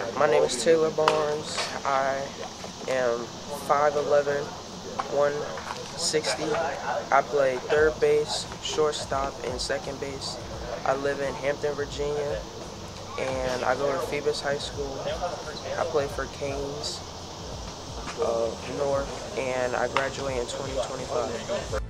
My name is Taylor Barnes. I am 5'11", 160. I play third base, shortstop, and second base. I live in Hampton, Virginia, and I go to Phoebus High School. I play for Canes North, and I graduate in 2025.